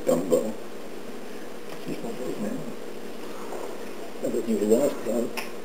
gumbo. She's one of those now. I bet you lost, though.